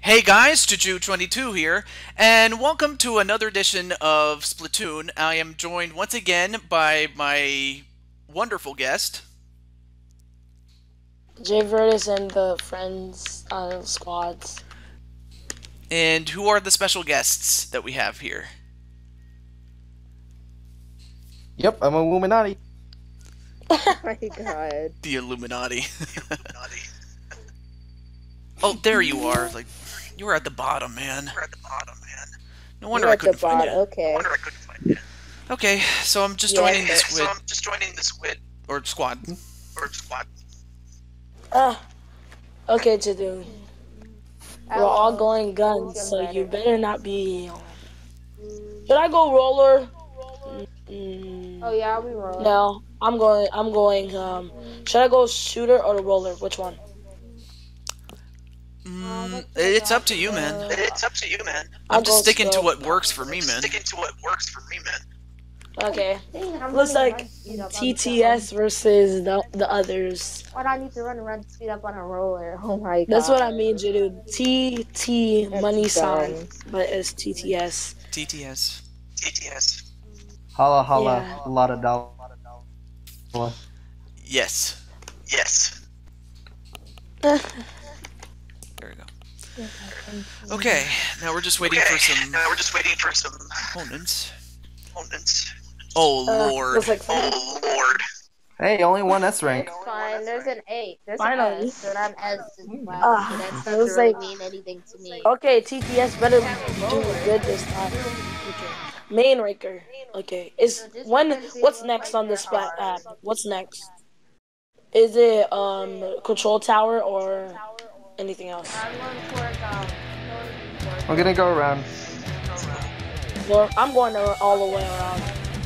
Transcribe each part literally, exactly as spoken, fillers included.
Hey guys, Juju twenty-two here, and welcome to another edition of Splatoon. I am joined once again by my wonderful guest. Jvertus and the friends uh, squads. And who are the special guests that we have here? Yep, I'm a Illuminati. Oh my god. The Illuminati. Oh, there you are. Like, you were at the bottom, man. At the bottom, man. No wonder You're I at the couldn't find bottom. you. Okay. Okay, so I'm just Yeah. joining the Okay, squid So I'm just joining the squid or squad. or squad. Ah, okay, to do. We're all going guns, so you better not be. Should I go roller? Mm, Oh yeah, we roll. no, I'm going. I'm going. Um, should I go shooter or roller? Which one? Mm, it's up to you, man. It's up to you, man. I'll I'm just go sticking to scope. what works for me, man. Sticking to what works for me, man. Okay. Looks like T T S versus the the others. Why do I need to run and run speed up on a roller? Oh my god. That's what I mean, Judu. T T That's money sign, dumb. but it's T T S. T T S. T T S. Holla holla, Yeah. a lot of dollar. Yes. Yes. There we go. Okay, now we're just waiting Okay, for some now we're just waiting for some opponents. opponents. Oh Uh, lord. looks like Oh lord. Hey, only one S rank. It's fine. There's an eight. There's Finally. an S, and I'm S as well. Ah, so that it doesn't was really like- mean anything to me. Okay, T T S better do good this time. Okay. Main ranker. Okay. Is when what's next on the Splat app? What's next? Is it um control tower or anything else? I'm going towards um. I'm gonna go around. Or I'm going to all the way around.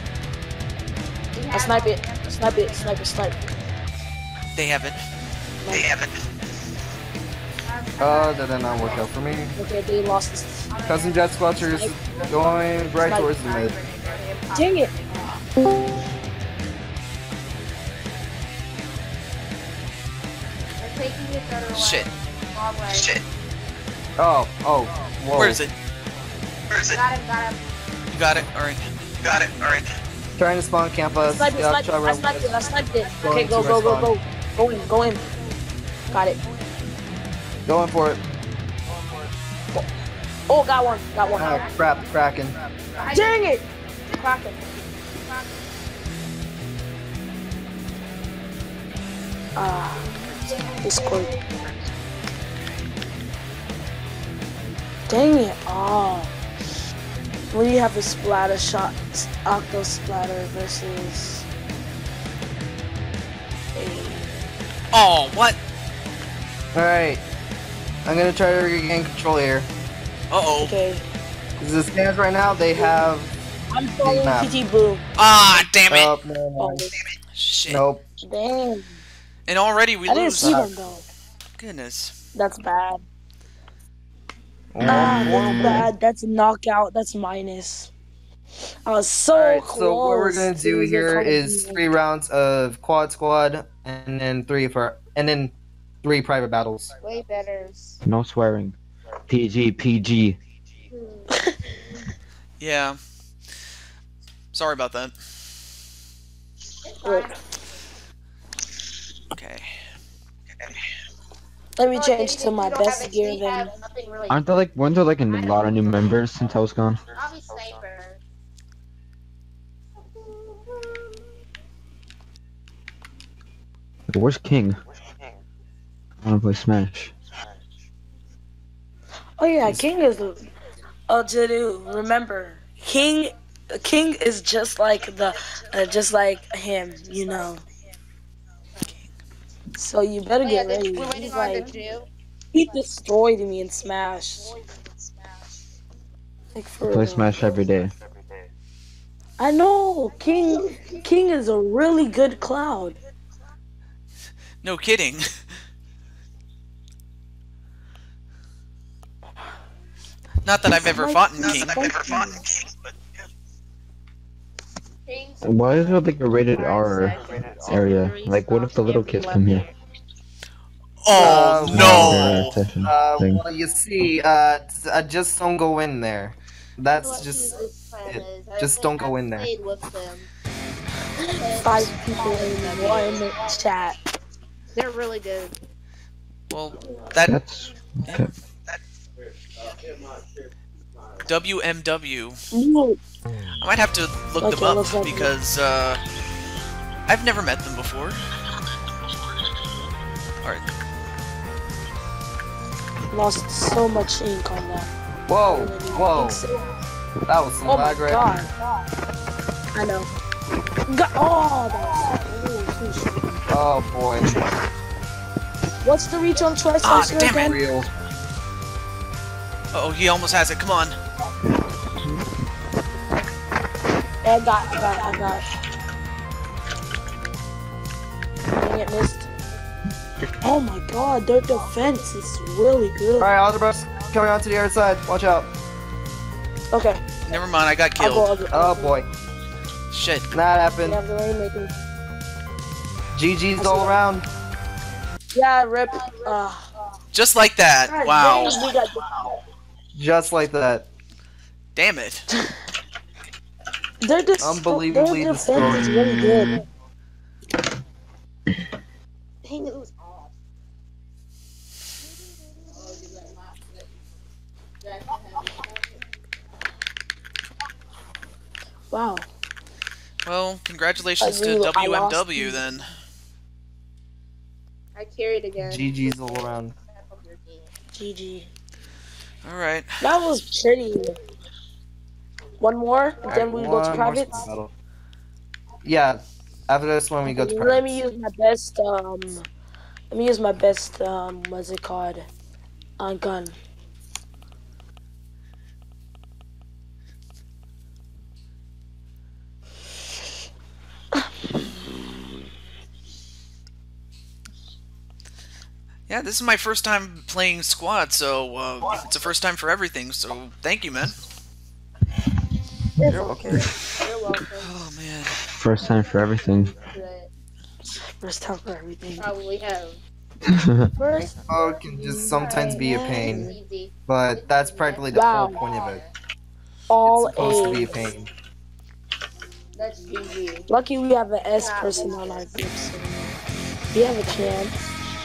I snipe it. Snipe it. Snipe it. Snipe. They haven't. They haven't. Uh, that did not work out for me. Okay, they lost this. Cousin Jet Squatchers going right towards the mid. Dang it. They're taking it the other way. Shit. Wrong way. Shit. Oh, oh, whoa. Where is it? Where is it? Got him. Got him. You got it? Alright. Got it. Alright. Trying to spawn camp us. Snipe it. Yeah, Snipe it. try I around. sniped it. I sniped it. Going Okay, go, to go, go, respawn. go. Go in. Go in. Got it. Going for it. Oh, got one. Got one. Ah, crap, cracking. Dang it! Kraken. Ah, Discord. Dang it! Oh, we have a splatter shot, octo splatter versus a. Oh, what? Alright. I'm gonna try to regain control here. Uh-oh. As Okay, it stands right now, they have. I'm following map. P T Boo. Ah, damn it. Oh, no, Oh, no. Shit. Nope. dang! And already we I didn't lose. see them though. Goodness. That's bad. One Ah, more that's minute. bad. That's a knockout. That's minus. I was so Alright, close. so what we're gonna to do the here Call of is Duty. three rounds of quad squad, and then three for, and then three private battles. Way better. No swearing. P G, P G. Yeah. Sorry about that. Look, Okay. let me change to my best gear then. Aren't there like, weren't there like a lot of new members since I was gone? I'll be sniper. Like, where's King? I wanna play Smash. Oh yeah, King is. Oh, Jadu, remember, King, King is just like the, uh, just like him, you know. So you better Oh, yeah, get they- ready. we're waiting He's on the like, Jew. he destroyed me in Smash. Like for Play real. Smash every day. I know, King, King is a really good Cloud. No kidding. Not that I've ever Like- fought in Not King. that I've ever fought in King, but yeah. Why is there like a rated R area? Like, what if the little kids come here? Oh Uh, no! Session Uh, thing. well, you see, uh, t- uh, just don't go in there. That's What just this plan it. is. I Just play, don't go I've in there. played with them. Five people in one chat. They're really good. Well, that That's yeah. okay. W M W. Ooh, I might have to look them Okay, up looks like- because uh, I've never met them before. Alright. lost so much ink on that. Whoa, Really whoa, ink so- that was some Oh my lag right god. I know. Go- oh, that's so Oh boy, What's the reach on Twice Ah, Slicer damn it. again? real. Uh oh, he almost has it. Come on. I got, I got, I got. Dang it, missed. Oh my god, their defense is really good. Alright, Algebras coming on to the other side. Watch out. Okay, Never mind, I got I'll go. killed. I'll go. Oh boy, Shit. that We happened. have the Rainmaker. G G's all around. Yeah, rip. Uh, Just like that. God Wow. dang, we got Just like that. Damn it. Their, dis- Unbelievably their defense is really good. Dang, it was off. Wow. Well, congratulations I to really- I W M lost W you. then. I carried again. G G's all around. G G. Alright. That was pretty. One more, Alright, then we go to one more privates. battle. Yeah, after this one we go to privates. Let me use my best. Um, let me use my best. Um, what's it called? Uh, gun. Yeah, this is my first time playing squad, so uh, it's a first time for everything, so thank you, man. You're welcome. You're welcome. Oh, man. First time for everything. But First time for everything. probably have. First. Oh, it can just sometimes be a It's pain, easy. but that's practically the Wow. whole point of it. All It's supposed to be a A's. pain. That's easy. Lucky we have an S person on our group, so we have a chance.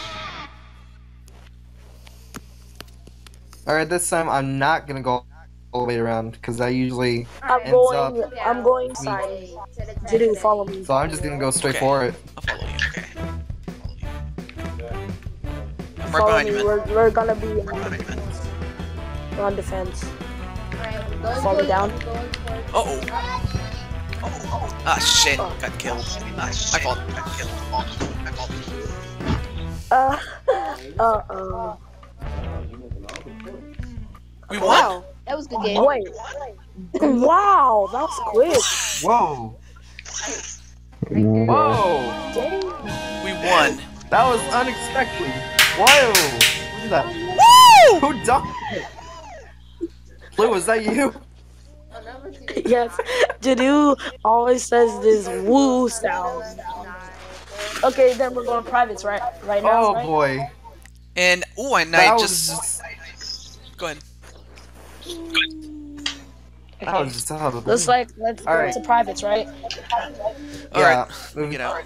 Alright, this time I'm not gonna go all the way around, because I usually I'm ends going. up. I'm going side. Jidu, follow me. So I'm just gonna go straight Okay. for it. I'll follow you. Okay. I'm right Follow behind me. you, man. We're, we're gonna be on defense. We're on defense. Fall me down. Uh-oh. Uh-oh. Ah, shit. Oh. Got killed. Ah, My shit. fault. Got killed. My fault. Uh. Uh oh. We won? Wow, that was a good game. Wait. Wow, that was quick. Whoa! Whoa. Whoa! Dang. We won. That was unexpected. Whoa! What is that? Woo! Who done it? Blue, was that you? Yes, Jidu always says this woo sound. Okay, then we're going privates right right now. Oh right? boy. And, ooh, and That I was just... just. Go ahead. That was just out of the Looks like let's All go right. to privates, right? Alright. Yeah. Get out.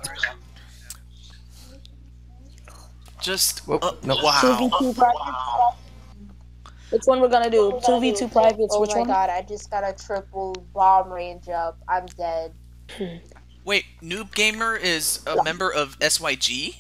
Just... Whoop, Uh, nope. Two v wow. two privates. Which one we're gonna do? Two v two privates. Oh Which my one? god, I just got a triple bomb range up. I'm dead. Wait, Noob Gamer is a member of S Y G?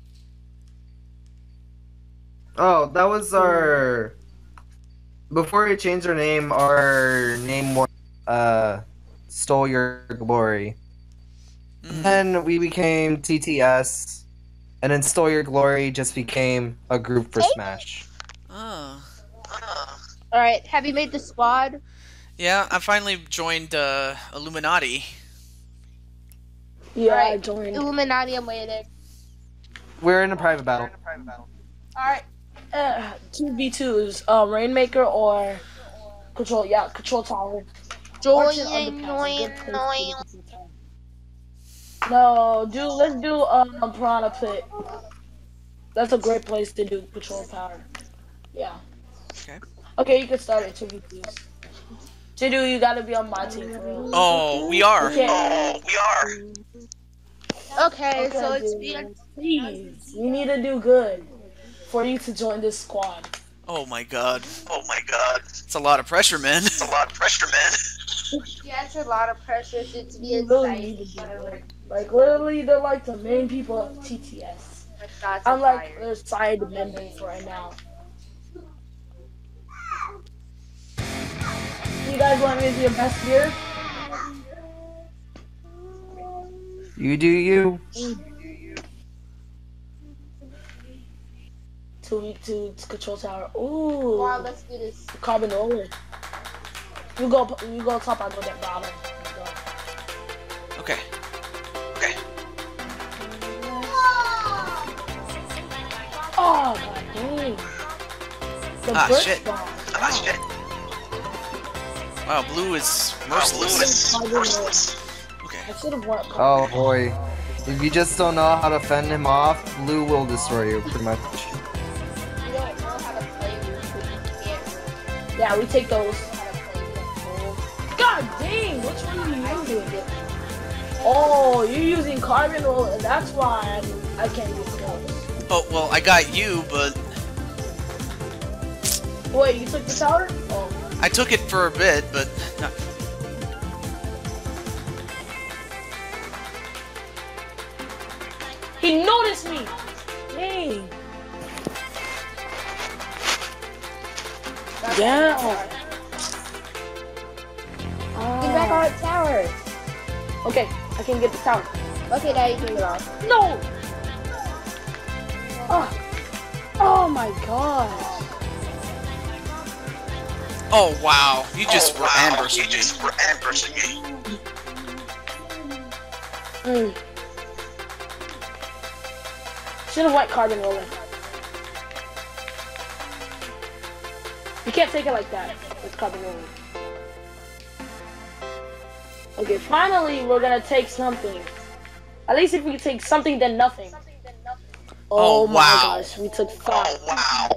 Oh, that was our. Before we changed our name, our name was uh, Stole Your Glory. Mhm. Then we became T T S, and then Stole Your Glory just became a group for Smash. Oh. Alright, have you made the squad? Yeah, I finally joined uh, Illuminati. Yeah, I Alright, joined. Illuminati, I'm waiting. We're in a private battle. Alright, Uh, two v twos. Uh, Rainmaker or control. Yeah, control tower. join, Archer underpass, a join, good place join. for the control tower. No, do let's do um Piranha Pit. That's a great place to do patrol power. Yeah. Okay. Okay, you can start it, two v twos. Jidu, you gotta be on my team for real. Oh, we are. Okay. Oh, we are. Okay, so Okay, it's me and dude. Please. We need to do good for you to join this squad. Oh my god. Oh my god. It's a lot of pressure, man. It's a lot of pressure, man. yeah, it's a lot of pressure to, to be You really excited. need to do good. Like, literally, they're like the main people of T T S. My shots I'm are like fired. their side members right now. You guys want me to be your best gear? You do you. Two v two control tower. Come Ooh. on, let's do this. Carbon roller. You go, you go top, I go that bottom. Go. Okay. Okay. Oh my dang. The Ah, burst shit. bomb. Ah, shit. Wow, blue is Oh, blue merciless. is merciless. Okay. I should have went. Oh boy. If you just don't know how to fend him off, Blue will destroy you, pretty much. You don't know how to play with you can't Yeah, we take those. know how to play with God dang, which one are you using? Oh, you're using carbon roller. That's why I'm, I can't get close. Oh, well, I got you, but Wait, you took the tower? Oh. I took it for a bit, but not... He noticed me! Dang. Yeah. Get back on the tower. Okay, I can get the tower. Okay, now you can get off. No! Oh, oh my gosh. Oh, wow. You just oh, were wow. ambushing You me. just were ambushing me. Mm. Should have went carbon roller. You can't take it like that. It's carbon roller. Okay, finally we're gonna take something. At least if we can take something, then nothing. Oh, Oh my wow. gosh, we took five. Oh, wow.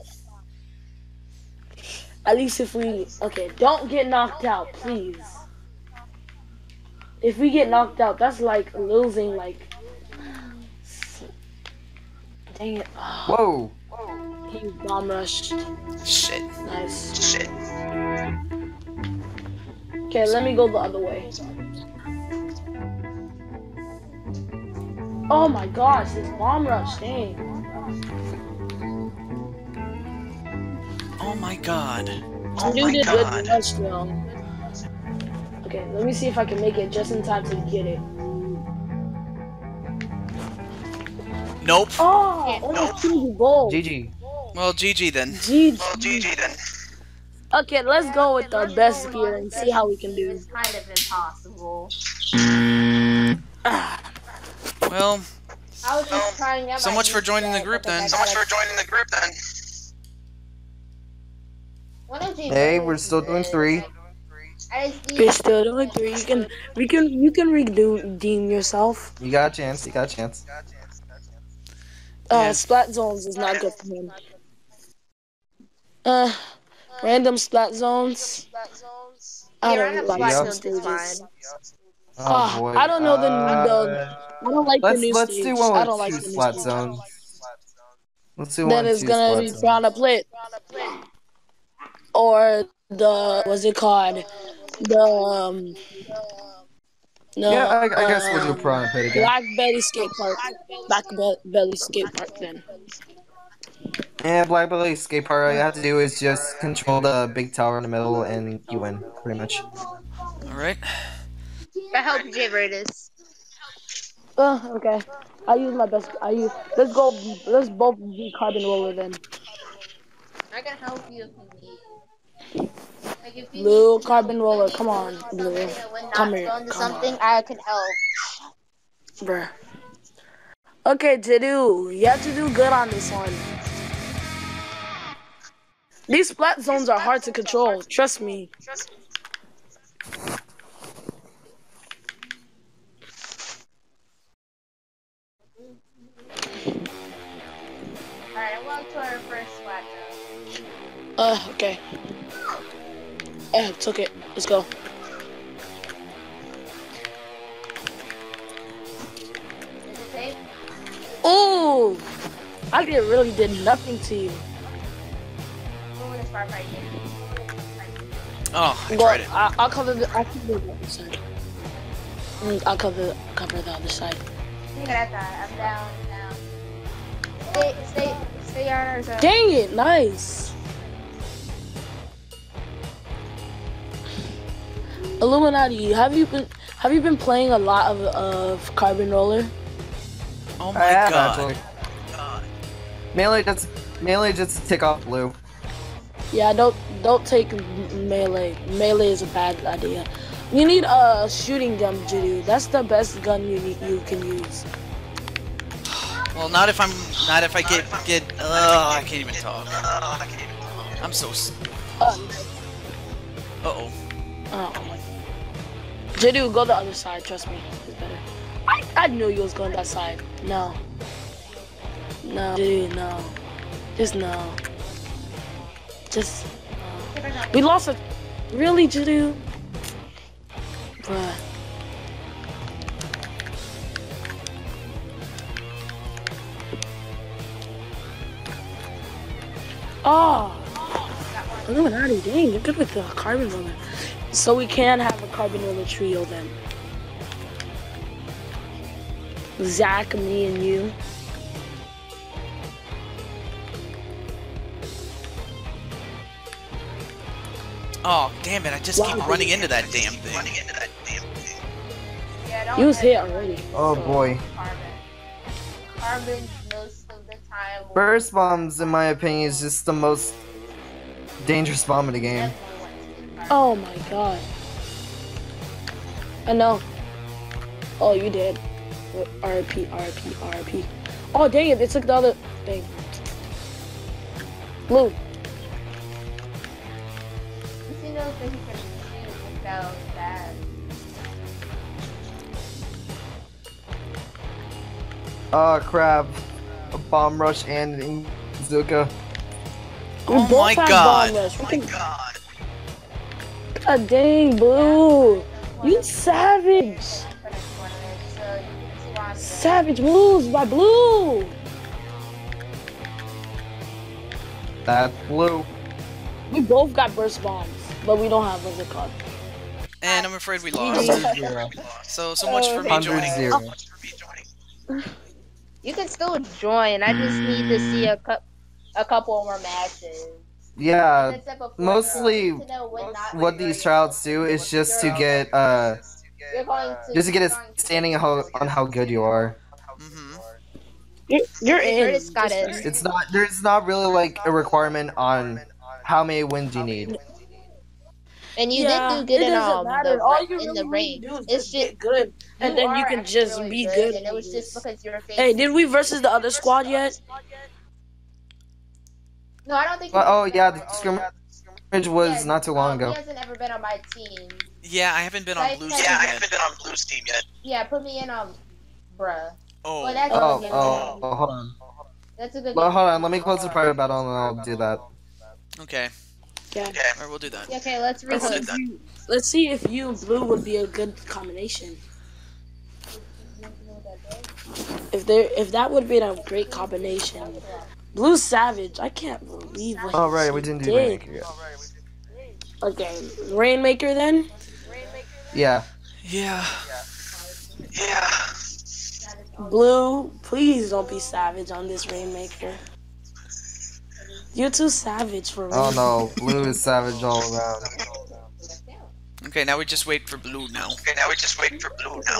At least if we... Okay, don't get knocked out, please. If we get knocked out, that's like losing, like... Dang it. Oh, Whoa! he bomb rushed. Shit. Nice. Shit. Okay, let me go the other way. Oh my gosh, this bomb rush, dang. Oh my god. Oh Dude my did good god. rush though. Okay, let me see if I can make it just in time to get it. Nope. Oh, almost two goals. G G. Well, G G then. G G. Well, G G then. Okay, let's go with our best gear and see how we can do. It's kind of impossible. Well, I was just trying out so my much for new joining the set, group but then I then. So got much a- for joining the group then. One of these Hey, days we're still doing is- three. I just need- We're still doing three. You can, we can, you can redeem yourself. You got a chance, you got a chance. Uh, Yeah. splat zones is not good for him. Uh, random splat zones. I Yeah, don't random like splat some zones is stages. fine. Oh Ah, boy. I don't know the Uh, the. I don't like let's the new let's stage. do one I with don't like two the new splat stage. zones. Let's do one Then with it's two gonna splat be zones. Crown of Plate or the what's it called? The um, no, Yeah, I, I guess we'll do um, Piranha Pit again. Black Belly Skate Park. Black Be- Belly Skate Park. Then. Yeah, Black Belly skate park. All you have to do is just control the big tower in the middle, and you win, pretty much. Alright. I help Jvertus. Uh, okay. I use my best. I use. Let's go. Let's both be carbon roller then. I can help you if you need. Like if you Blue need to carbon know, roller. if you Come need on, to know Blue. somebody that would not Come here. go into Come something, on, I can help. bruh. Okay, Jidu, you have to do good on this one. These splat zones are hard to control. Trust me. Okay. Yeah, took it. Let's go. Is it safe? Ooh! I did really did nothing to you. We're gonna start right here. Oh, I Well, tried it. I, I'll cover the. I'll cover the other side. Mm, I'll cover cover the other side. Look at that. I'm down, down. Stay, stay, stay on our zone. Dang it! Nice. Illuminati, have you been have you been playing a lot of of Carbon Roller? Oh I my have, god. actually. Mainly just mainly just to tick off Blue. Yeah, don't don't take m- melee. Melee is a bad idea. You need a shooting gun, Jidu. That's the best gun you need, you can use. Well, not if I'm not if I get get. Ugh, I can't even talk. I'm so. S Uh Uh-oh. oh. Jidu, go the other side. Trust me, it's better. I, I knew you was going that side. No. No, Jidu, no. Just no. Just no. We lost it. Really, Jidu? Bruh. Oh. Illuminati, dang, you're good with the carbon roller. So we can have a carbon roller trio then. Zach, me, and you. Oh, damn it! I just Wow. keep running into that damn thing. Running into that damn thing. Yeah, don't You was hit hit them. already. Oh So, boy. Carbon. Carbon most of the time. will Burst bombs, in my opinion, is just the most dangerous bomb in the game. definitely want to take carbon. Oh my god. I know. Oh, you did. R P, R P, R P. Oh, dang it, they took the other thing. Blue. You see those things you can shoot without that. Oh crap. A bomb rush and Zuka. We Oh both my had god. bomb rush. We Oh can- my god. God dang, Blue. You savage. For this tournament, so you can see why I'm saying. Savage moves by Blue. That's Blue. We both got burst bombs, but we don't have what's it called. And I'm afraid we lost. Zero. So so much for me Hundred joining. zero. You can still join. I just need to see a cup, a couple more matches. Yeah, That's it before, mostly though. To know when not what these tryouts do is just to get uh You're going to just to get a you're going to- standing how, on how good you are. Mm-hmm. You're, you're in. Jvertus got Just- it. It's not there's not really like a requirement on how many wins you need. And you Yeah, did do good it in doesn't um matter. the All ra- you in really the need ring. to do is It's just just get good, and then you are can just actually be really good. And it was with just this. because you were facing. Hey, did we versus the other squad yet? No, I don't think. Well, oh he's- yeah, the scrimmage was Yeah, not too long um, ago. He hasn't ever been on my team. Yeah, I haven't been on Right, Blue's yeah, team Yeah, I yet. haven't been on Blue's team yet. Yeah, put me in um, bruh. Oh. Well, that's Oh, a good oh, game. oh, hold on. That's a good Well, game. hold on, let me close the private battle and I'll do that. Okay. Yeah. Yeah. Alright, we'll do that. Yeah, okay, let's Let's see, rehost. if you, let's see if you and Blue would be a good combination. If there, if that would be a great combination. Blue Savage, I can't believe what Oh he right, we didn't do did. Rainmaker yet. Okay, Rainmaker then. Yeah. Yeah. Yeah. Blue, please don't be savage on this Rainmaker. You're too savage for Oh Rainmaker. no, Blue is savage all around. Okay, now we just wait for Blue now. Okay, now we just wait for Blue now.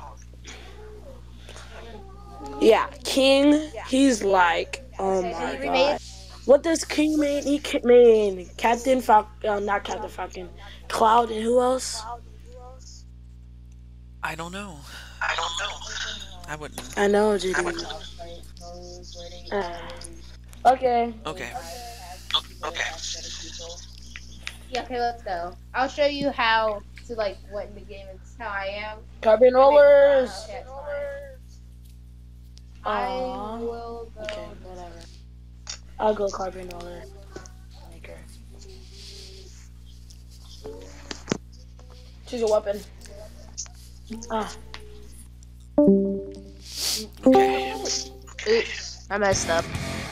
Yeah, King, he's like, oh Okay, so my you remade god. What does King mean? He ca- mean Captain Falcon, uh, not Captain Falcon, Cloud, and who else? I don't know. I don't know. I wouldn't know. I know, J D. Uh, okay. Okay. Okay. Yeah, okay, let's go. I'll show you how to like win the game and how I am. Carbon rollers. Okay, it's fine. I Aw. will go. Okay, whatever. I'll go carbon roller. Maker. Choose your weapon. Ah. Okay. Oops, I messed up.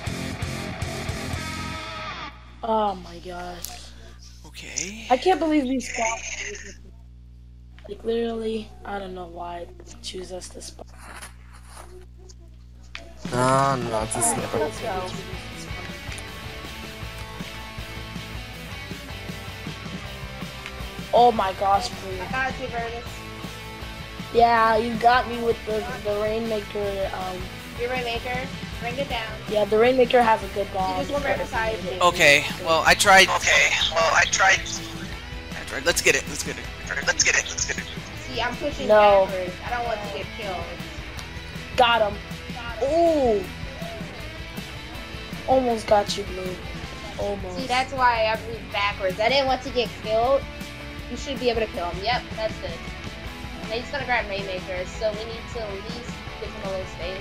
Oh my gosh. Okay. I can't believe these spots. Like literally, I don't know why I choose us this spot. No, no, it's a Alright, sniper. let's go. Oh my gosh, I Blue. got it, Jvertus. Yeah, you got me with the the Rainmaker. Um, Your Rainmaker, bring it down. yeah, the Rainmaker has a good bomb. There's one right beside you. Okay. Well, I tried. Okay, well, I tried. I tried. Let's get it. Let's get it. Let's get it, let's get it. See, I'm pushing No. backwards. I don't want to get killed. Got him. Ooh. Almost got you, Blue. Almost. See, that's why I moved backwards. I didn't want to get killed. You should be able to kill him. Yep, that's good. And he's gonna grab Rainmaker, so we need to at least give him a little space.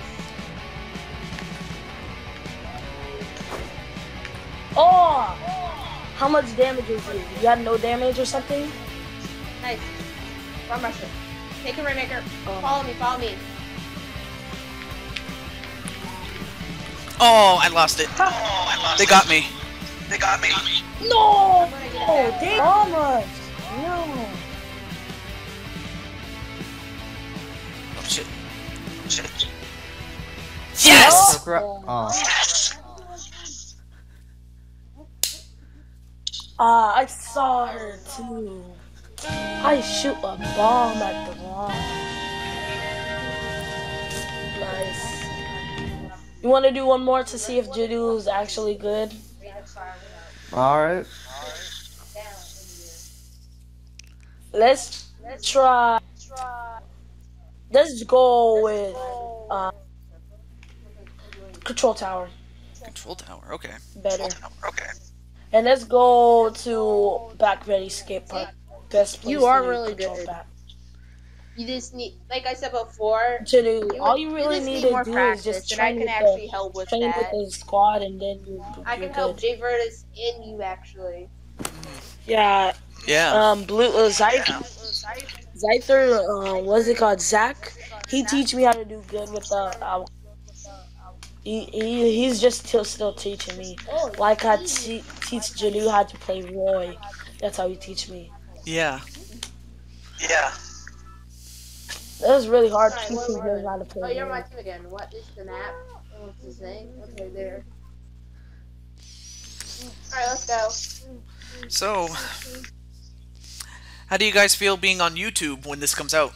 Oh! How much damage is you? You got no damage or something? Nice. Bomb rusher. Take a Rainmaker. Oh. Follow me, follow me. Oh, I lost it. Oh, I lost They it. got me. They got me. No! I'm gonna get Oh, it damn! back. Almost. No. Oh shit. Shit. Yes. Oh. Oh. Yes! Ah, I saw her too. I shoot a bomb at the wall. Nice. You want to do one more to see if Judu is actually good? Alright. Let's try. Let's go with uh, Control Tower. Control tower. Okay. Better. Okay. And let's go to Back Ready Skate Park. Best place You are to really control good. back. You just need, like I said before, Judu, you- all you really just need need to more do practice, is just and I train can with actually the help with train that. with the squad, and then you, I you're can help good. Jvertus and you actually. Yeah. Yeah. Um, Blue uh, Zyther, Zyther, uh, what's it called? Zach. He teach me how to do good with the. Uh, he, he he's just still still teaching me. Like I te- teach Janu how to play Roy. That's how he teach me. Yeah. Yeah. That was really hard Alright, teaching what- him how to play Oh, you're my Roy. team again. What is the map? What's his name? Okay, there. Alright, let's go. So, how do you guys feel being on YouTube when this comes out?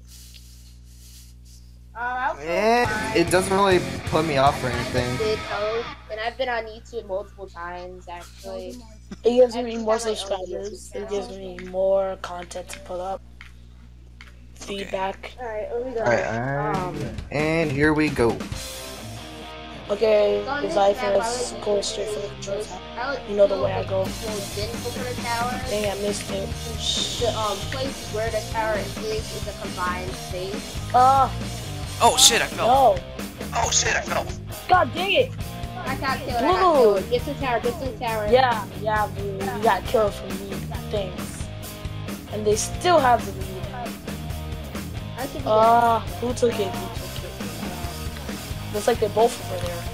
Uh, I'll feel Eh, fine. it doesn't really put me off or anything. Did hope, and I've been on YouTube multiple times actually. It gives me more subscribers. It gives me more content to put up. Feedback. Alright, here we go. Alright, alright. Um, And here we go. Okay, so on this Zyther map, I is like going to straight for the control most- tower. I like You know the to way I go. go then go for the tower. Dang, I missed it. The um place where the tower is is a combined space. Ah, Oh shit! I fell. no. Oh shit, I fell. God dang it. I got killed. I Blue. got killed. Get to the tower. Get to the tower. Yeah, yeah, Blue. You got killed from these things. And they still have the lead. I should be Ah, who took it? Who took it? Uh, looks like they're both over there.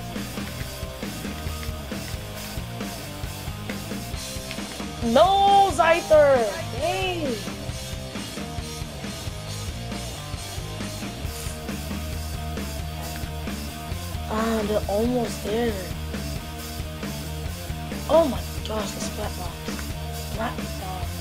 No, Zyther! Dang! Ah, they're almost there. Oh my gosh, the splat box. Splat box.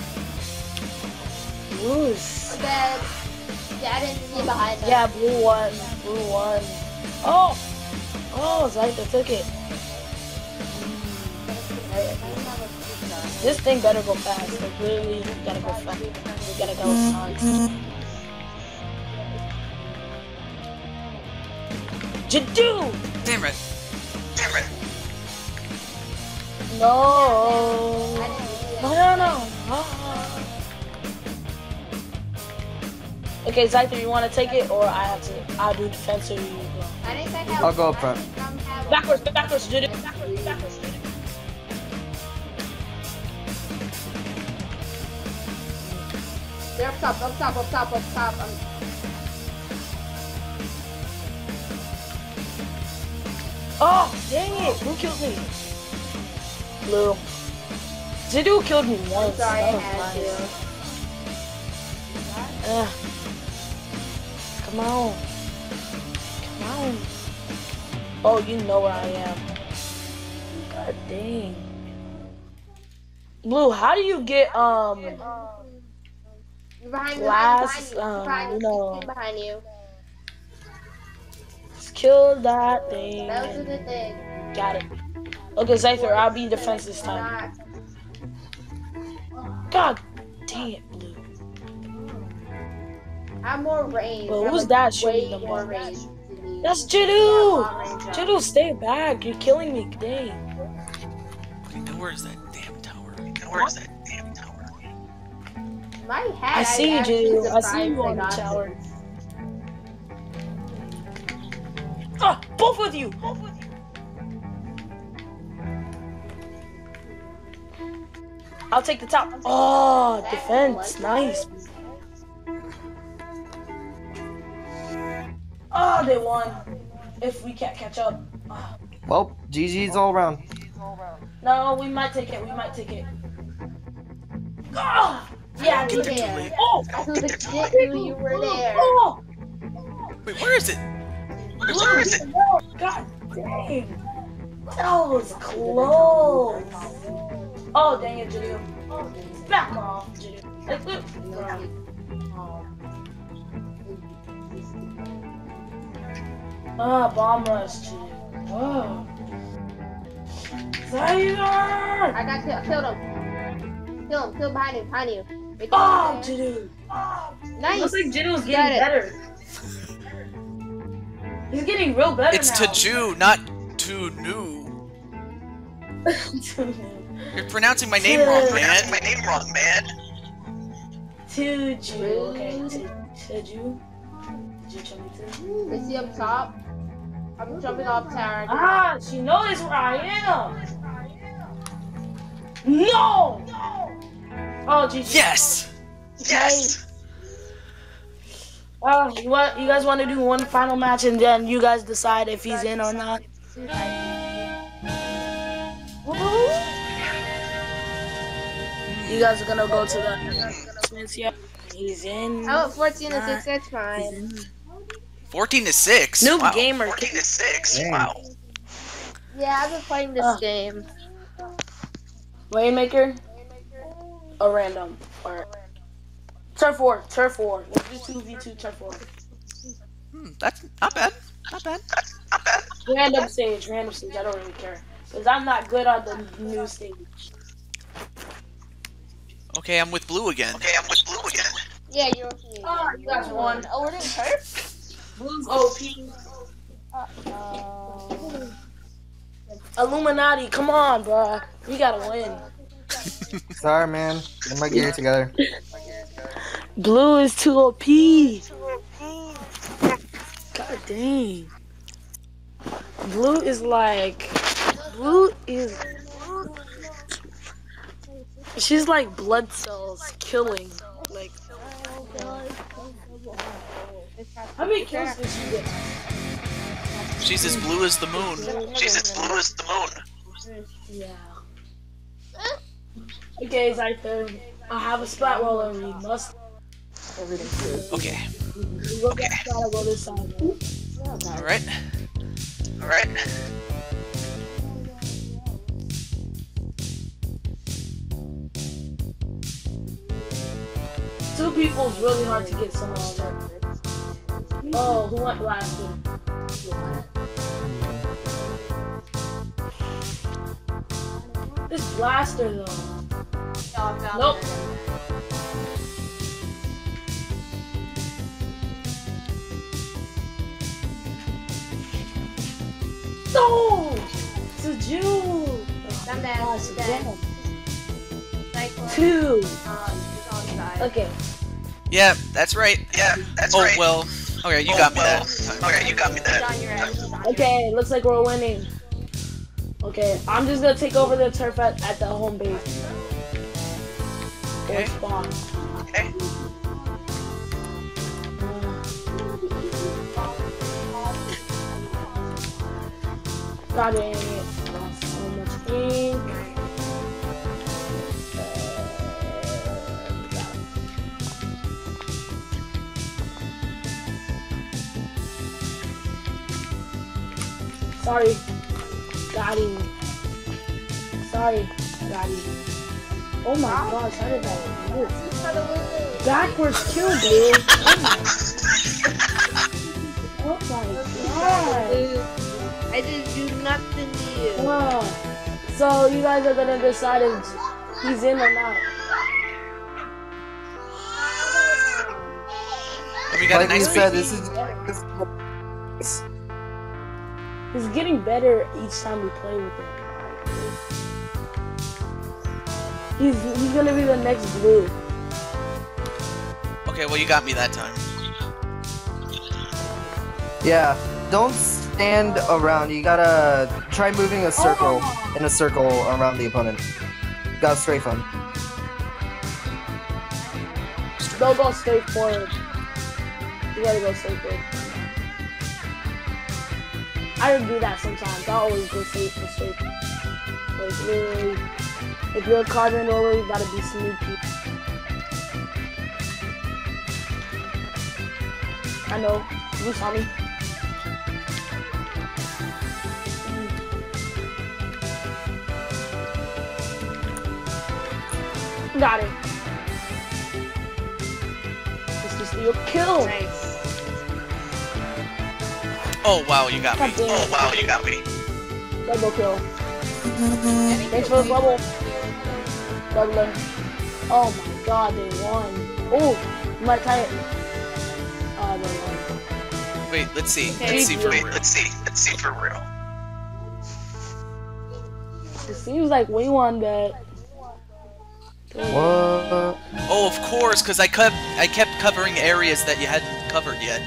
Loose. dead. Yeah, I didn't see behind us. Yeah, blue one. Blue one. Oh! Oh, Zyther took it. This thing better go fast. Like, literally, you gotta go fast. You gotta go fast. Jadu! Damn it! Damn it. No! I didn't see No, that. no, no. Ah. Okay, Zyther, you want to take it, or I have to? I'll do defense, or you go. I didn't think I I'll go up front. Backwards, backwards, Jadu. Backwards, backwards. They're up top, up top, up top, up top. Um, Oh, dang it! Who killed me? Blue. Zidu killed me I'm once. sorry, I That was had nice. to. Ugh. Come on. Come on. Oh, you know where I am. God dang. Blue, how do you get, um, You're behind me, Last, behind you, um, behind you, you know. behind you, behind you. kill that thing? Those are the and- things. Got it. Okay, Zyther, I'll be defense this time. Not. God dang it, Blue. I have more range. But I have, who's like, that way shooting the more bombs? range than you. That's Yeah, Jiddu! long range rounds. Jiddu, stay back. You're killing me. Dang. Okay, now where is that damn tower? Now where's that damn tower? My hat, I see you, actually Jiddu. I see surprised you I on the got tower. this. Ah, both with you. Both with you. I'll take the top. Oh, defense. Nice. Oh, they won. If we can't catch up. Ah. Well, G G's all around. No, we might take it. We might take it. Ah! Yeah, You we were did. there. Oh! I legit knew you were there. Oh! Wait, where is it? Where is it? God dang! That was close. Oh, dang it, Jiddu. Back off, Jiddu. Like, look. Ah, bomb rush, Jiddu. Oh. Zyther! I got killed. Killed him. Kill him. Kill behind you. Behind you. Make Oh, him Jiddu. Nice. Looks like Jiddu's Got getting it. better. He's getting real better It's now. Taju, not to new. You're pronouncing my name wrong, Pronouncing man. my name wrong, man. Taju. Okay, Taju. Taju. Taju. Is he up top? I'm jumping off tower. Ah, she knows where I am. No! Oh, G G. Yes! Yes! Uh, you what? You guys want to do one final match and then you guys decide if he's in or not? You guys are gonna go to the announcements yet? He's in. I'm at fourteen and not- six. That's he's fine. in. fourteen to six. Noob Wow. gamer. fourteen to six. Dang. Wow. Yeah, I've been playing this Uh. game. Rainmaker. Or random. Or turf war. Turf war. Let's do two v two turf war. Hmm, that's not bad. Not bad. Not bad. Random stage. Random stage. I don't really care because I'm not good on the new stage. Okay, I'm with blue again. Okay, I'm with blue again. Yeah, you're with me. Oh, you guys won. Oh, we're doing turf? Blue's O P. Uh, Illuminati, come on, bro. We gotta win. Sorry, man. Get my gear together. Blue is too O P. God dang. Blue is like. Blue is. She's like blood cells killing. Like. How many kills did she get? She's as blue as the moon. She's as blue as the moon. Yeah. Okay, Zyther. I have a spot roller. We must. Everything's good. Okay. We go that side, I go this side. Alright. Alright. Two people is really hard to get someone started. Oh, who went last one? This blaster though. Nope. No! It's a Jew! I'm dead. Oh, it's a Dead. Jew. Cycle. Two. Um, it's on side. Okay. Yeah, that's right. Yeah, that's Oh, right. well. Okay, you Oh, got me well. that. Okay, you got me It's that. on your end. It's on your Okay, looks like we're winning. Okay, I'm just gonna take over the turf at, at the home base. Or Okay. spawn. Okay. God dang it. Lost so much ink. Sorry. Got him. Sorry. Got him. Oh my gosh, how did that work? Backwards kill, dude. Oh my god. I didn't do nothing to you. Wow. So you guys are gonna decide if he's in or not. And we got Like a we nice said, beat. this is. This, He's getting better each time we play with him. He's he's gonna be the next blue. Okay, well you got me that time. yeah, don't stand around. You gotta try moving a circle in a circle around the opponent. You gotta strafe him. Don't go straight forward. You gotta go straight forward. I do that sometimes. I always go straight for straight. Like literally, if you're a carbon roller, you gotta be sneaky. I know. You saw me. Got it. This is your kill. Nice. Oh wow, you got me. God damn Oh it. wow, you got me. Double kill. Thanks for the bubble. Doubler. Oh my god, they won. Oh, you might tie it. Oh, they won. Wait, let's see. Okay. Let's see for Wait, real. let's see. Let's see for real. It seems like we won that. What? Oh, of course, because I kept I kept covering areas that you hadn't covered yet.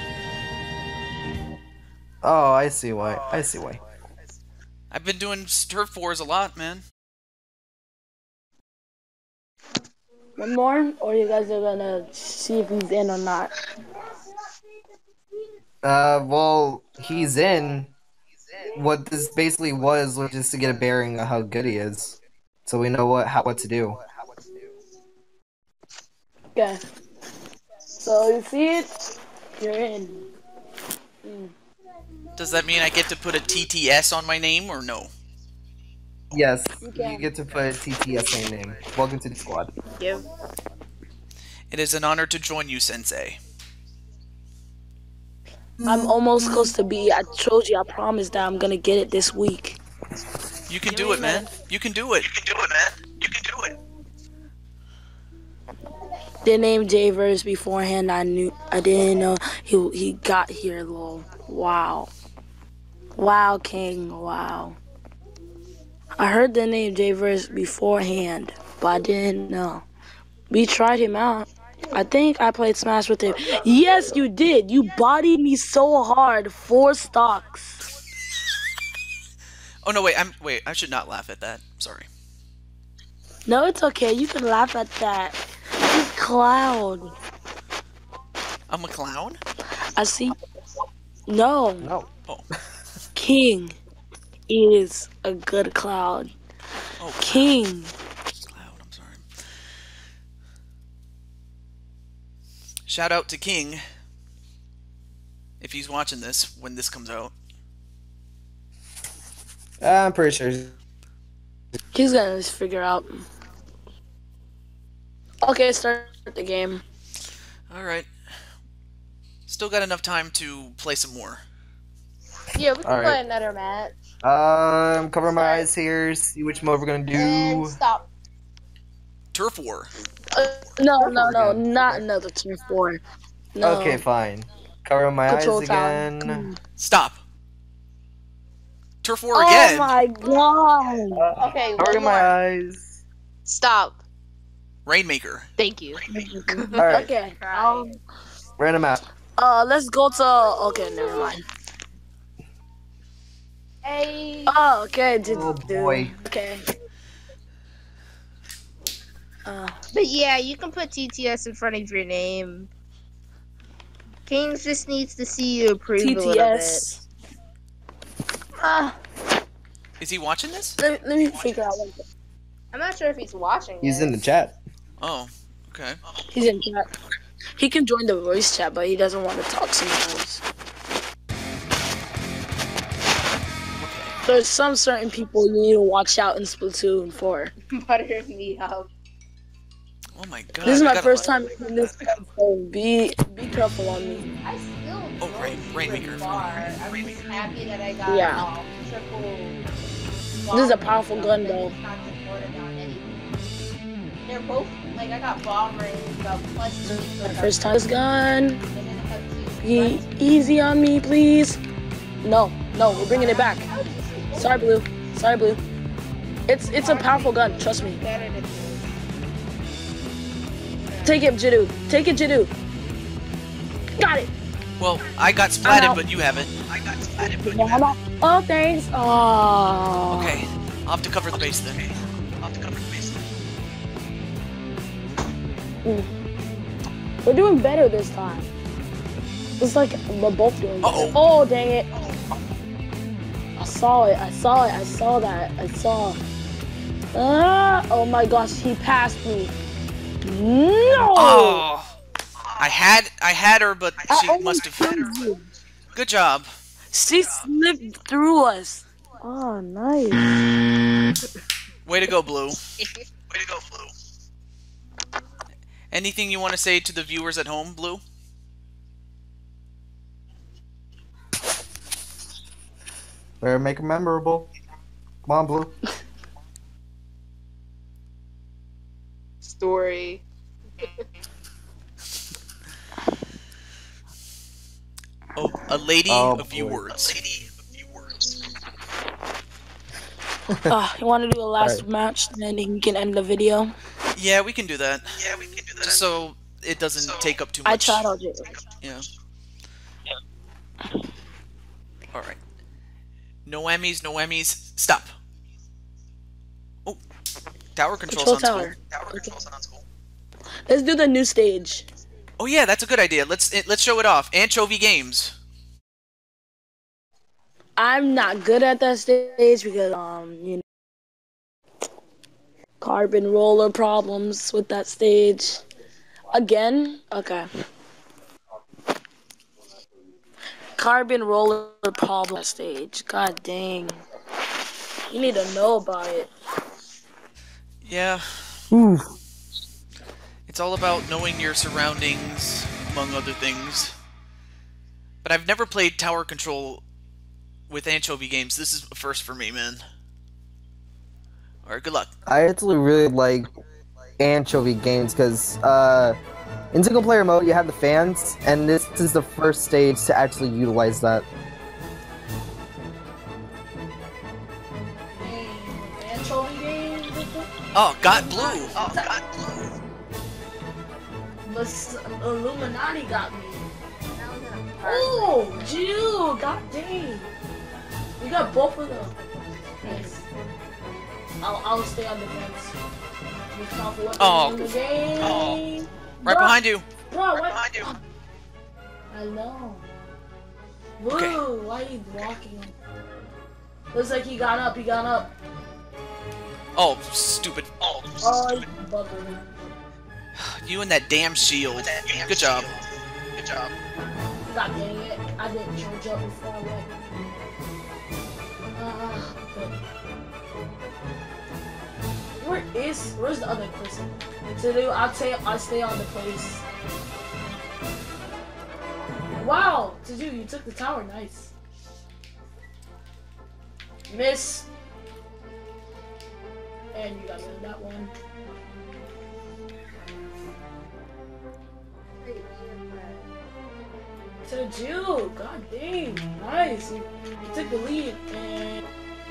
Oh, I see why. I see why. I've been doing turf wars a lot, man. One more, or you guys are gonna see if he's in or not. Uh, well, he's in. What this basically was was just to get a bearing of how good he is, so we know what how what to do. Okay. So you see it, you're in. Mm. Does that mean I get to put a T T S on my name or no? Yes, Okay. you get to put a T T S A name. Welcome to the squad. Give. It is an honor to join you, Sensei. I'm almost close to be. I told you, I promised that I'm gonna get it this week. You can do it, man. You can do it. You can do it, man. You can do it. They named Jvertus beforehand. I knew. I didn't know he he got here. Lol. Wow. Wow, King. Wow. I heard the name Jvertus beforehand, but I didn't know. We tried him out. I think I played Smash with him. Yes, you did. You bodied me so hard. Four stocks. Oh no, wait. I'm wait. I should not laugh at that. Sorry. No, it's okay. You can laugh at that. He's Cloud. I'm a clown. I see. No. No. Oh. King is a good Cloud. Oh, King. clown. I'm sorry. Shout out to King if he's watching this when this comes out. I'm pretty sure. He's gonna just figure out. Okay, start the game. All right. Still got enough time to play some more. Yeah, we can All play right. another match. Um, cover my eyes here. See which mode we're gonna And do. stop. Turf war. Uh, no, no, no, again. not Okay. another Tier four. No. Okay, fine. Cover my Control eyes tower. again. Come on. Stop. Turf war Oh again. my god. Uh, Okay, cover one my more. eyes. Stop. Rainmaker. Thank you. All right, Okay. Um. random map. Uh, let's go to. Okay, never mind. Hey. Oh, okay. Did, Oh, dude. boy. Okay. Uh, But yeah, you can put T T S in front of your name. Kings just needs to see you approve a little bit. T T S. Ah. Is he watching this? Let, let me figure out one thing. I'm not sure if he's watching. He's this. in the chat. Oh, okay. He's in chat. He can join the voice chat, but he doesn't want to talk sometimes. There's some certain people you need to watch out in Splatoon for. Butter me up. Oh my god. This is I my gotta- first time in this game, so be be careful on me. I still Oh, don't Rain- Rainmaker. super far. I'm just happy that I got Yeah. um, triple. This is a powerful gun, though. It's not supported on anything. They're both like I got bomb range, got plus two. My first time this gun. And then I have two. Be guns. easy on me, please. No, no, we're bringing it back. How do you see Sorry, Blue. Sorry, Blue. It's it's a powerful gun. Trust me. better than this? Take it, Jiddu. Take it, Jiddu. Got it. Well, I got I'm splatted, out. but you haven't. I got splatted, but No, I'm out. Oh, thanks. Oh. Okay, I'll have to cover the base then. okay. I'll have to cover the base. We're doing better this time. It's like we're both doing better. Uh-oh. Oh, dang it. I saw it. I saw it. I saw that. I saw. Ah, oh my gosh, he passed me. No! Oh, I had I had her, but I she almost must have. killed you. Good job. She slipped through us. Oh, nice. Way to go, Blue. Way to go, Blue. Anything you want to say to the viewers at home, Blue? Better make it memorable. Come on, Blue. Story. Oh, a lady, Oh, a few boy. words. Lady, a few words. Uh, you want to do a last Alright. match, and then you can end the video? Yeah, we can do that. Yeah, we can do that. Just so it doesn't So- take up too much. I tried already. Yeah. All right. No whammies, no whammies. Stop. Oh, tower control, Control sounds tower. Tower control sounds cool. Let's do the new stage. cool. Oh yeah, that's a good idea. Let's it, let's show it off. Anchovy Games. I'm not good at that stage because, um, you know, carbon roller problems with that stage. Again? Okay. Carbon roller problem stage. God dang. You need to know about it. Yeah. It's all about knowing your surroundings, among other things. But I've never played tower control with Anchovy Games. This is a first for me, man. Alright, good luck. I actually really like anchovy games because uh, in single player mode you have the fans, and this is the first stage to actually utilize that. Oh, got blue. Oh, God, Blue. But Illuminati got me. Oh, dude, god dang. We got both of them. Nice. I'll, I'll stay on defense. We count for weapons Oh. in the game. Oh. Bro, Right behind you. Bro, Right what? behind you. I know. Blue, Okay. why are you blocking? Looks like he got up, he got up. Oh, stupid. Oh, Oh, stupid. he buckled. You and that damn shield. That damn Good job. shield. Good job. God dang it. I didn't charge up before I went. Uh, but... Where is, where's the other person? To do, I'll say, I'll stay on the place. Wow, to do, you took the tower, nice. Miss. And you got rid of that one. To the Jew, god dang, nice. You, you took the lead, and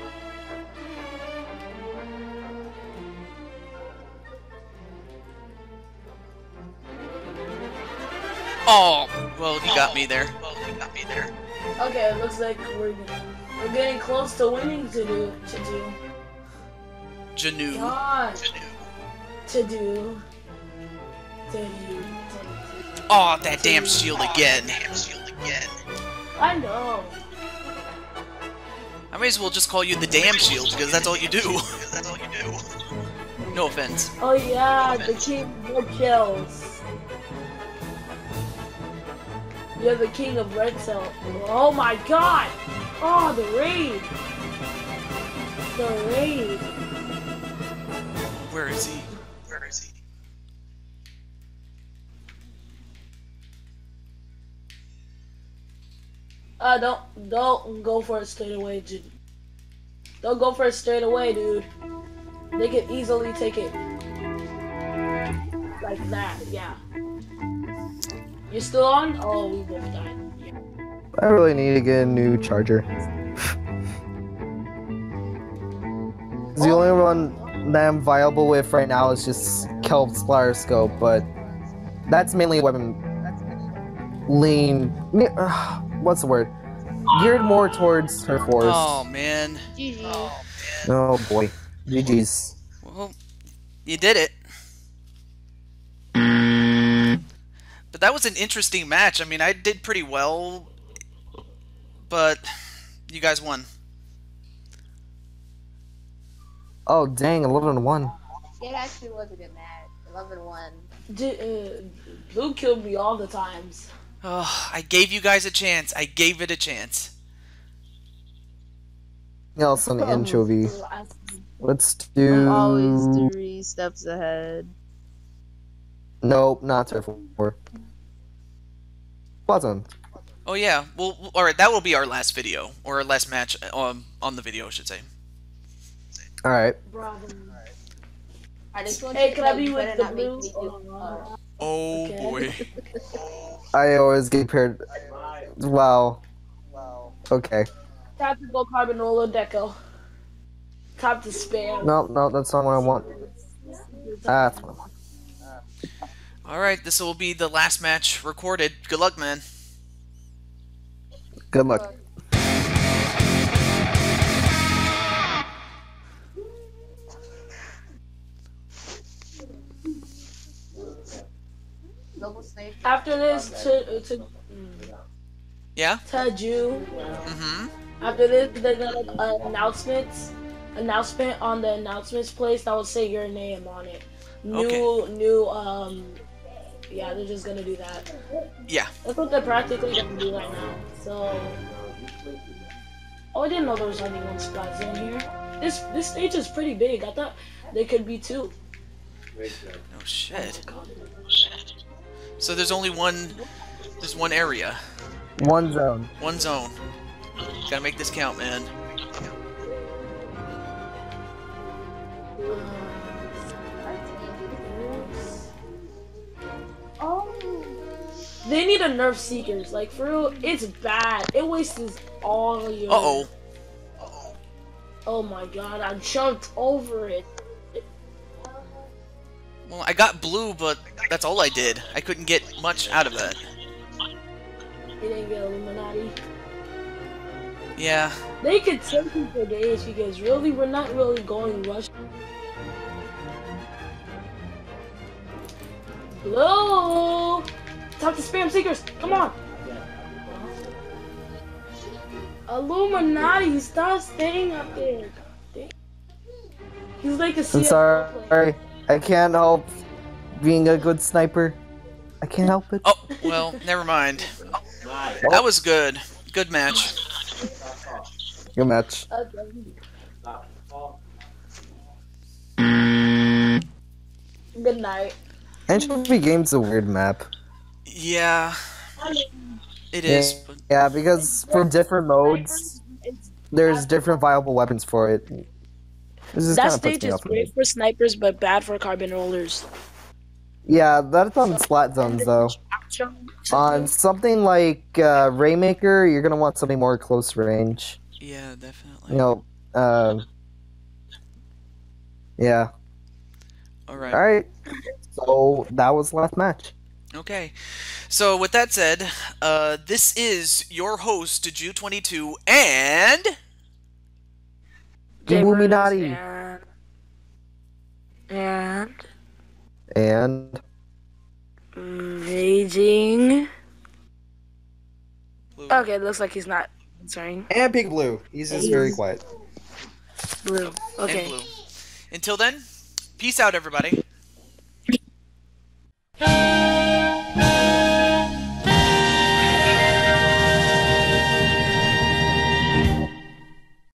Oh, well, you got me there. Well, you got me there. okay, it looks like we're we're getting close to winning. To do, to do, Janu. God, Janu. to do, to do. Oh, that damn shield again. Damn shield again. I know. I may as well just call you the damn shield because that's all you do. Because that's all you do. No offense. Oh yeah, the king of kills. You're the king of red cell. Oh my god! Oh, the raid! The raid! Where is he? Where is he? Uh, don't don't go for it straight away, dude. Don't go for it straight away, dude. They can easily take it like that. Yeah. You still on? Oh, we both died. Yeah. I really need to get a new charger. The only one that I'm viable with right now is just Kelp Splatter Scope, but that's mainly weapon lean. Uh, what's the word? Geared more towards her force. Oh man. G G. Oh, man. Oh boy. G G's. Well, you did it. But that was an interesting match. I mean, I did pretty well, but you guys won. Oh dang, eleven to one. It actually was a good match. eleven one. Did, uh, Blue killed me all the times. Oh, I gave you guys a chance. I gave it a chance. Else on anchovy. Let's do. I'm always three steps ahead. Nope, not turf war. Splatoon. Oh yeah. Well, all right. That will be our last video or our last match um, on the video, I should say. All right. Bravo. I just want Hey, you can to I know be you with better the not make blue? me do. Uh, Oh Okay. boy. I always get paired. Wow. Okay. Tactical carbon roller deco. Top to spam. No, no, that's not what I want. Ah, that's what I want. All right. This will be the last match recorded. Good luck, man. Good luck. Double snake. After this, to to Yeah. to Jew. Mm-hmm. After this, they're gonna uh, announcements. Announcement on the announcements place that will say your name on it. New, Okay. new. Um, yeah, they're just gonna do that. Yeah. That's what they're practically gonna do right now. So, oh, I didn't know there was only one spot zone here. This this stage is pretty big. I thought there could be two. No shit. So there's only one. There's one area, One zone. one zone. Gotta make this count, man. Oh, they need a nerf seekers. Like for real, it's bad. It wastes all your. Uh oh. Oh my god, I jumped over it. Well, I got blue, but that's all I did. I couldn't get much out of that. You didn't get Illuminati. Yeah. They could take you for days because really, we're not really going rush. Blue! Talk to spam seekers! Come on! Illuminati, stop staying up there. He's like a I'm C S G O player. sorry. I can't help being a good sniper. I can't help it. Oh, well, never mind. That was good. Good match. Good match. Good night. Anchovy Game's a weird map. Yeah. It is. Yeah, But yeah, because for different modes, there's different viable weapons for it. This just That kind of puts stage me is off a great bit. for snipers, but bad for carbon rollers. Yeah, that's on splat zones though. On something like uh, Raymaker, you're gonna want something more close range. yeah, definitely. You know, um, yeah. All right. All right. So that was the last match. Okay. So with that said, uh, this is your host, Jew twenty-two, and Illuminati. And, and And raging. Okay, it looks like he's not. Sorry. And Pink Blue. He's just very quiet. Blue. Okay. And blue. Until then, peace out, everybody.